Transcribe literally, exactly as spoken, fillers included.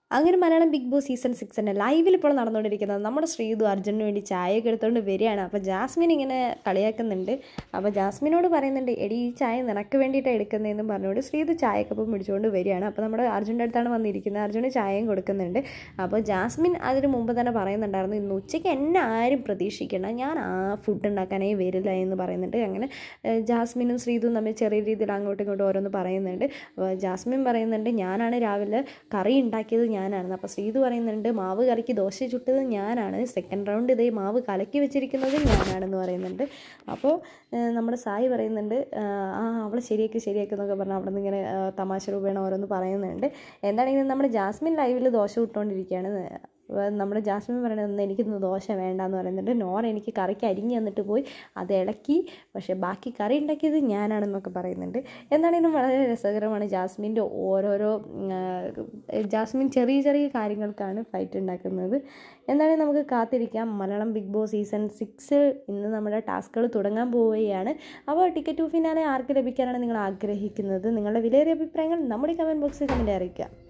അങ്ങനെ Malayalam Big Boss season സിക്സിൻ്റെ ലൈവിൽ ഇപ്പോൾ നടന്നുകൊണ്ടിരിക്കുന്നത് നമ്മുടെ ശ്രീതു അർജുനു വേണ്ടി ചായയൊക്കെ എടുത്തുകൊണ്ട് വരികയാണ്. അപ്പോൾ ജാസ്മിൻ ഇങ്ങനെ കളിയാക്കുന്നുണ്ട്. അപ്പോൾ ജാസ്മിനോട് പറയുന്നുണ്ട്, എടി ഈ ചായ നിനക്ക് വേണ്ടിയിട്ടാണ് എടുക്കുന്നതെന്നും പറഞ്ഞുകൊണ്ട് ശ്രീതു ചായക്കപ്പം പിടിച്ചുകൊണ്ട് വരികയാണ്. അപ്പോൾ നമ്മുടെ അർജുൻ്റെ അടുത്താണ് വന്നിരിക്കുന്നത്. അർജുന് ചായയും കൊടുക്കുന്നുണ്ട്. അപ്പോൾ ജാസ്മിൻ അതിന് മുമ്പ് തന്നെ പറയുന്നുണ്ടായിരുന്നു, ഇന്ന് ഉച്ചയ്ക്ക് എന്നെ ആരും പ്രതീക്ഷിക്കണം, ഞാൻ ആ ഫുഡ് ഉണ്ടാക്കാനേ വരില്ല എന്ന് പറയുന്നുണ്ട്. അങ്ങനെ ജാസ്മിനും ശ്രീതും തമ്മിൽ ചെറിയ രീതിയിൽ അങ്ങോട്ടും ഇങ്ങോട്ടും ഓരോന്ന് പറയുന്നുണ്ട്. അപ്പോൾ ജാസ്മിൻ പറയുന്നുണ്ട്, ഞാനാണ് രാവിലെ കറി ഉണ്ടാക്കിയത് ഞാനാണ്. അപ്പോൾ ശ്രീതു പറയുന്നുണ്ട്, മാവ് കലക്കി ദോശ ചുട്ടത് ഞാനാണ്, സെക്കൻഡ് റൗണ്ട് ഇതേ മാവ് കലക്കി വെച്ചിരിക്കുന്നത് ഞാനാണെന്ന് പറയുന്നുണ്ട്. അപ്പോൾ നമ്മുടെ സായി പറയുന്നുണ്ട്, ആ അവൾ ശരിയാക്കി ശരിയാക്കി എന്നൊക്കെ പറഞ്ഞാൽ അവിടെ നിന്ന് ഇങ്ങനെ തമാശ രൂപേണ ഓരോന്ന് പറയുന്നുണ്ട്. എന്താണെങ്കിലും നമ്മുടെ ജാസ്മിൻ ലൈവിൽ ദോശ ഇട്ടുകൊണ്ടിരിക്കുകയാണ്. നമ്മുടെ ജാസ്മിൻ പറയുന്നത്, എനിക്കിന്ന് ദോശ വേണ്ടാന്ന് പറയുന്നുണ്ട്. നോർ എനിക്ക് കറിക്ക് അരിഞ്ഞ് തന്നിട്ട് പോയി അത് ഇളക്കി, പക്ഷേ ബാക്കി കറി ഉണ്ടാക്കിയത് ഞാനാണെന്നൊക്കെ പറയുന്നുണ്ട്. എന്താണെങ്കിലും വളരെ രസകരമാണ് ജാസ്മിൻ്റെ ഓരോരോ ജാസ്മിൻ ചെറിയ ചെറിയ കാര്യങ്ങൾക്കാണ് ഫൈറ്റ് ഉണ്ടാക്കുന്നത്. എന്താണെങ്കിലും നമുക്ക് കാത്തിരിക്കാം. Malayalam Big Boss season six ഇന്ന് നമ്മുടെ ടാസ്കുകൾ തുടങ്ങാൻ പോവുകയാണ്. അപ്പോൾ ടിക്കറ്റ് ടു ഫിനാലെ ആർക്ക് ലഭിക്കാനാണ് നിങ്ങൾ ആഗ്രഹിക്കുന്നത്? നിങ്ങളുടെ വിലയേറിയ അഭിപ്രായങ്ങൾ നമ്മുടെ കമൻറ്റ് ബോക്സിൽ കമൻറ്റ് അറിയിക്കുക.